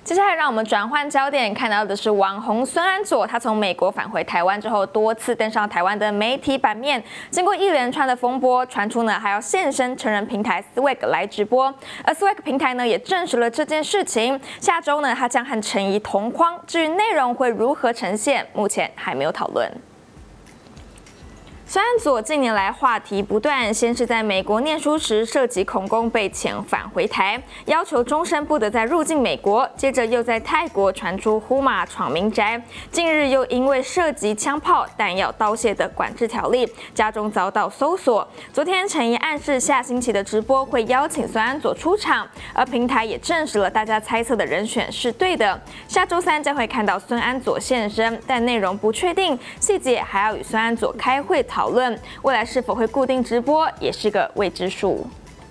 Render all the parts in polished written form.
接下来，让我们转换焦点，看到的是网红孙安佐，他从美国返回台湾之后，多次登上台湾的媒体版面。经过一连串的风波，传出呢还要现身成人平台 Swag 来直播，而 Swag 平台呢也证实了这件事情。下周呢，他将和陈怡同框，至于内容会如何呈现，目前还没有讨论。孙安佐近年来话题不断，先是在美国念书时涉及恐攻被遣返回台，要求终身不得再入境美国；接着又在泰国传出呼马闯民宅，近日又因为涉及枪炮、弹药、刀械的管制条例，家中遭到搜索。昨天陈怡暗示下星期的直播会邀请孙安佐出场，而平台也证实了大家猜测的人选是对的。下周三将会看到孙安佐现身，但内容不确定，细节还要与孙安佐开会讨论，未来是否会固定直播也是个未知数。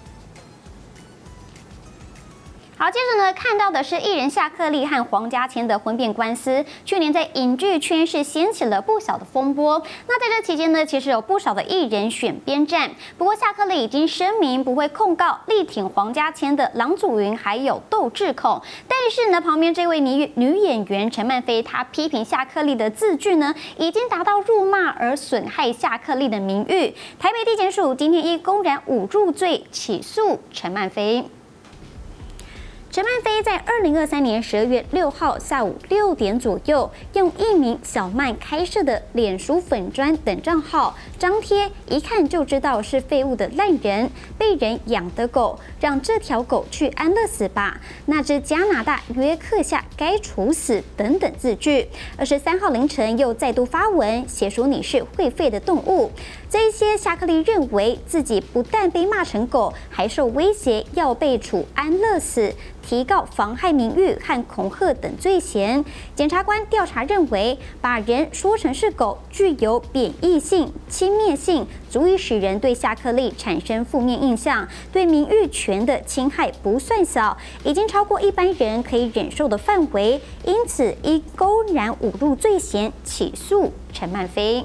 好，接着呢，看到的是艺人夏克立和黄家千的婚变官司，去年在影剧圈是掀起了不小的风波。那在这期间呢，其实有不少的艺人选边站，不过夏克立已经声明不会控告力挺黄家千的郎祖筠还有窦智孔。但是呢，旁边这位女演员陈曼菲，她批评夏克立的字句呢，已经达到辱骂而损害夏克立的名誉。台北地检署今天以公然侮辱罪起诉陈曼菲。陈曼菲在2023年12月6号下午6点左右，用艺名小曼开设的脸书粉专等账号张贴，一看就知道是废物的烂人，被人养的狗，让这条狗去安乐死吧，那只加拿大约克夏该处死等等字句。23号凌晨又再度发文，写说你是会吠的动物。这些夏克立认为自己不但被骂成狗，还受威胁要被处安乐死，提告妨害名誉和恐吓等罪嫌。检察官调查认为，把人说成是狗，具有贬义性、轻蔑性，足以使人对夏克立产生负面印象，对名誉权的侵害不算小，已经超过一般人可以忍受的范围，因此依公然侮辱罪嫌起诉陈曼菲。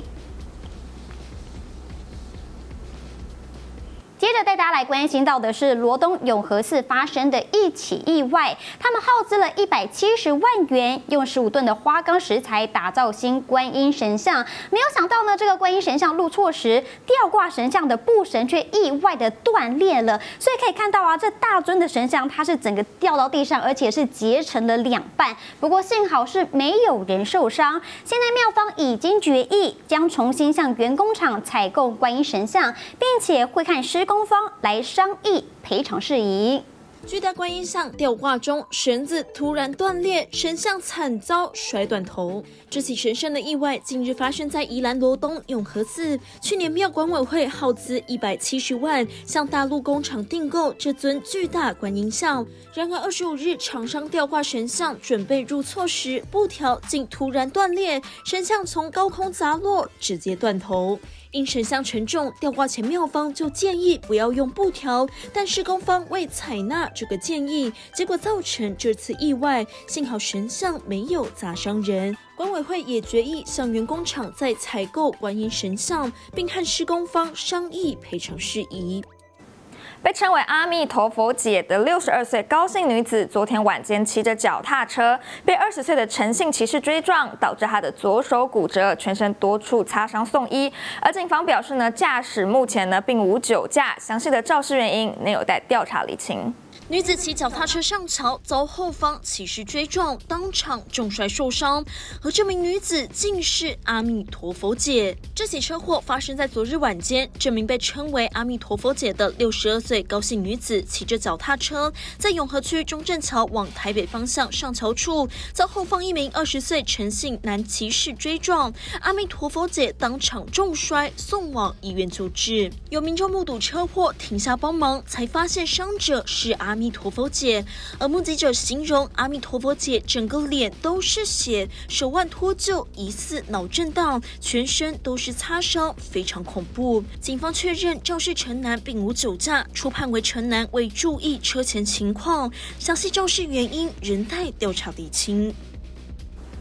接着带大家来关心到的是罗东永和寺发生的一起意外，他们耗资了170万元，用15吨的花岗石材打造新观音神像，没有想到呢，这个观音神像入错时，吊挂神像的布绳却意外的断裂了，所以可以看到啊，这大尊的神像它是整个掉到地上，而且是截成了2半。不过幸好是没有人受伤。现在庙方已经决议，将重新向原工厂采购观音神像，并且会看施工方来商议赔偿事宜。 巨大观音像吊挂中，绳子突然断裂，神像惨遭摔断头。这起神圣的意外近日发生在宜兰罗东永和寺。去年庙管委会耗资170万向大陆工厂订购这尊巨大观音像，然而25日厂商吊挂神像准备入错时，布条竟突然断裂，神像从高空砸落，直接断头。因神像沉重，吊挂前庙方就建议不要用布条，但施工方未采纳这个建议，结果造成这次意外。幸好神像没有砸伤人。管委会也决议向原工厂再采购观音神像，并和施工方商议赔偿事宜。 被称为阿弥陀佛姐的62岁高姓女子，昨天晚间骑着脚踏车被20岁的陈姓骑士追撞，导致她的左手骨折，全身多处擦伤送医。而警方表示呢，驾驶目前呢并无酒驾，详细的肇事原因仍有待调查厘清。 女子骑脚踏车上桥，遭后方骑士追撞，当场重摔受伤。而这名女子竟是阿弥陀佛姐。这起车祸发生在昨日晚间，这名被称为阿弥陀佛姐的62岁高姓女子骑着脚踏车，在永和区中正桥往台北方向上桥处，遭后方一名20岁陈姓男骑士追撞，阿弥陀佛姐当场重摔，送往医院救治。有民众目睹车祸，停下帮忙，才发现伤者是阿弥陀佛姐，而目击者形容阿弥陀佛姐整个脸都是血，手腕脱臼，疑似脑震荡，全身都是擦伤，非常恐怖。警方确认肇事陈男并无酒驾，初判为陈男未注意车前情况，详细肇事原因仍待调查厘清。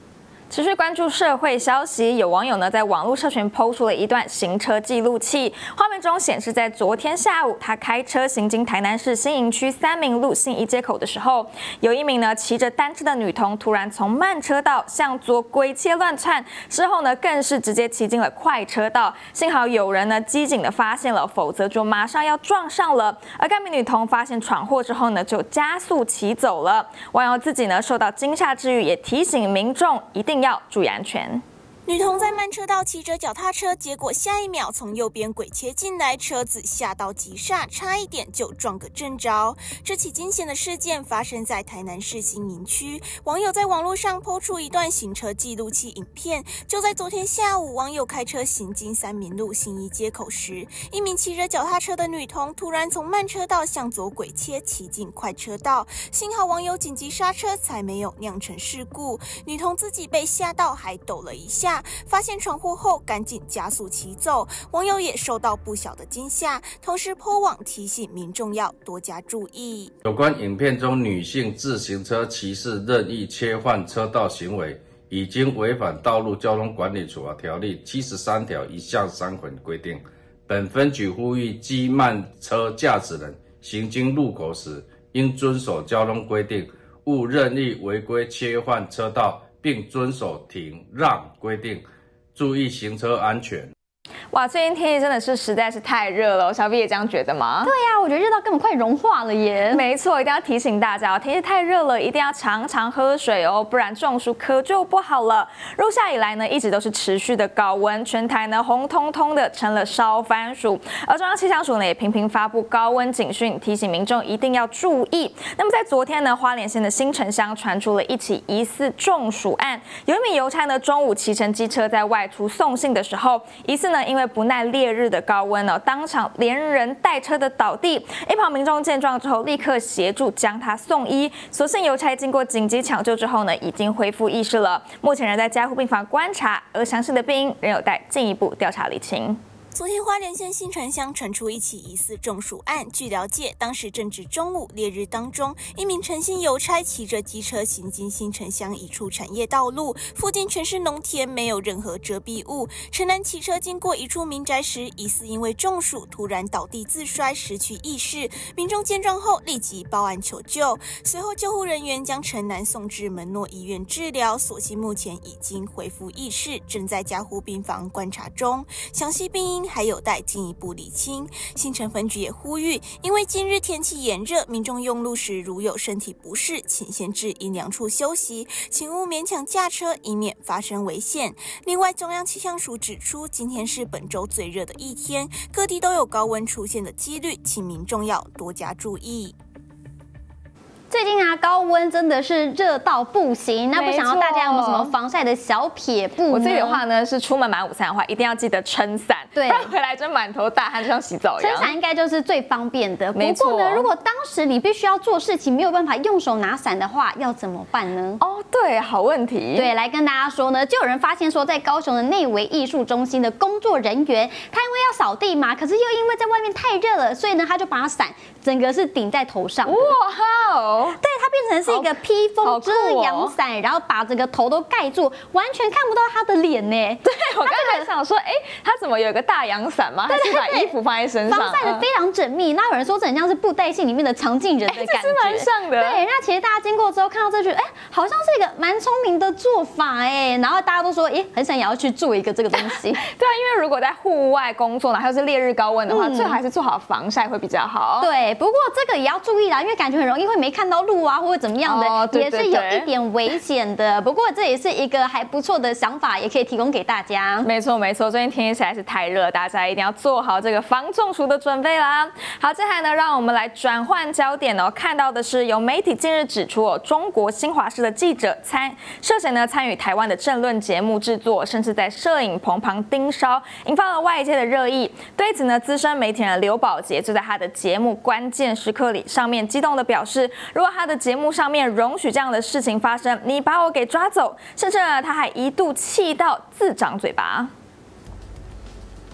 持续关注社会消息，有网友呢在网络社群抛出了一段行车记录器，画面中显示在昨天下午，他开车行经台南市新营区三民路信义街口的时候，有一名呢骑着单车的女童突然从慢车道向左鬼切乱窜，之后呢更是直接骑进了快车道，幸好有人呢机警的发现了，否则就马上要撞上了。而该名女童发现闯祸之后呢，就加速骑走了。网友自己呢受到惊吓之余，也提醒民众一定要注意安全。 女童在慢车道骑着脚踏车，结果下一秒从右边鬼切进来，车子吓到急刹，差一点就撞个正着。这起惊险的事件发生在台南市新营区，网友在网络上抛出一段行车记录器影片。就在昨天下午，网友开车行经三民路信义街口时，一名骑着脚踏车的女童突然从慢车道向左鬼切，骑进快车道。幸好网友紧急刹车，才没有酿成事故。女童自己被吓到，还抖了一下。发现闯祸后，赶紧加速骑走。网友也受到不小的惊吓，同时po网提醒民众要多加注意。 有关影片中女性自行车骑士任意切换车道行为，已经违反《道路交通管理处罚条例》73条1项3款规定。本分局呼吁机慢车驾驶人行经路口时，应遵守交通规定，勿任意违规切换车道，并遵守停让规定，注意行车安全。 哇，最近天气真的是实在是太热了，小 B 也这样觉得吗？ 对呀，我觉得热到根本快融化了耶。 没错，一定要提醒大家哦，天气太热了，一定要常常喝水哦，不然中暑可就不好了。入夏以来呢，一直都是持续的高温，全台呢红彤彤的成了烧番薯，而中央气象署呢也频频发布高温警讯，提醒民众一定要注意。那么在昨天呢，花莲县的新城乡传出了一起疑似中暑案，有一名邮差呢中午骑乘机车在外出送信的时候，疑似呢因为不耐烈日的高温当场连人带车的倒地，一旁民众见状之后立刻协助将他送医，所幸邮差经过紧急抢救之后呢，已经恢复意识了，目前仍在加护病房观察，而详细的病因仍有待进一步调查厘清。 昨天花莲县新城乡传出一起疑似中暑案，据了解，当时正值中午烈日当中，一名陈姓邮差骑着机车行经新城乡一处产业道路，附近全是农田，没有任何遮蔽物。陈男骑车经过一处民宅时，疑似因为中暑突然倒地自摔，失去意识。民众见状后立即报案求救，随后救护人员将陈男送至门诺医院治疗，所幸目前已经恢复意识，正在加护病房观察中，详细病因还有待进一步厘清。新城分局也呼吁，因为今日天气炎热，民众用路时如有身体不适，请先至阴凉处休息，请勿勉强驾车，以免发生危险。另外，中央气象署指出，今天是本周最热的一天，各地都有高温出现的几率，请民众要多加注意。 最近啊，高温真的是热到不行。那不想要大家有没有什么防晒的小撇步呢？ 我自己的话呢，是出门买午餐的话，一定要记得撑伞， 对， 不然回来真满头大汗，就像洗澡一样。 撑伞应该就是最方便的。 没错。 不过呢，如果当时你必须要做事情，没有办法用手拿伞的话，要怎么办呢？ 哦，对，好问题。 对，来跟大家说呢，就有人发现说，在高雄的内惟艺术中心的工作人员，他因为要扫地嘛，可是又因为在外面太热了，所以呢，他就把伞整个是顶在头上。 哇哦！ 对，它变成是一个披风遮阳伞，然后把整个头都盖住，完全看不到他的脸呢。 对，我刚才想说，他怎么有一个大阳伞吗？还是把衣服放在身上？ 防晒的非常缜密。那有人说这很像是布袋戏里面的常进人的感觉， 这是蛮像的。 对，那其实大家经过之后看到这句，好像是一个蛮聪明的做法然后大家都说，很想也要去做一个这个东西。 对啊，因为如果在户外工作呢，还有是烈日高温的话，最好还是做好防晒会比较好。 对，不过这个也要注意啦，因为感觉很容易会没看到路啊，或者怎么样的，也是有一点危险的。不过这也是一个还不错的想法，也可以提供给大家。 没错没错，最近天气实在是太热，大家一定要做好这个防中暑的准备啦。好，接下来呢，让我们来转换焦点看到的是有媒体近日指出中国新华社的记者涉嫌参与台湾的政论节目制作，甚至在摄影棚旁盯梢，引发了外界的热议。对此呢，资深媒体人刘宝杰就在他的节目《关键时刻》里上面激动的表示，如果他的节目上面容许这样的事情发生，你把我给抓走，甚至呢他还一度气到自掌嘴巴。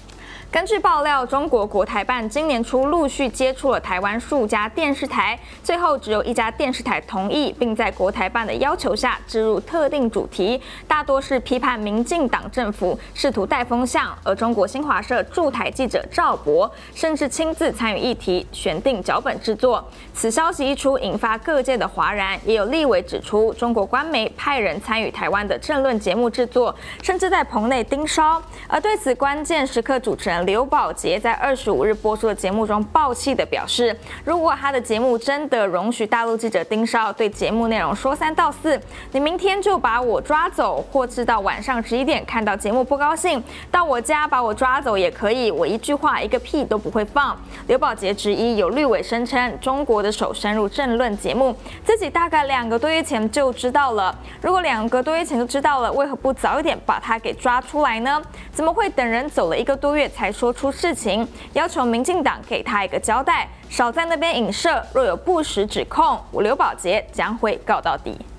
根据爆料，中国国台办今年初陆续接触了台湾数家电视台，最后只有一家电视台同意，并在国台办的要求下置入特定主题，大多是批判民进党政府，试图带风向。而中国新华社驻台记者赵博甚至亲自参与议题，选定脚本制作。此消息一出，引发各界的哗然，也有立委指出，中国官媒派人参与台湾的政论节目制作，甚至在棚内盯梢。而对此，关键时刻主持人刘宝杰在25日播出的节目中爆气地表示，如果他的节目真的容许大陆记者盯梢，对节目内容说3道4，你明天就把我抓走，或是到晚上11点看到节目不高兴，到我家把我抓走也可以，我一句话一个屁都不会放。刘宝杰质疑有绿委声称，中国的手深入政论节目，自己大概2个多月前就知道了。如果2个多月前就知道了，为何不早一点把他给抓出来呢？怎么会等人走了1个多月才说出事情？要求民进党给他一个交代，少在那边影射。若有不实指控，刘宝杰将会告到底。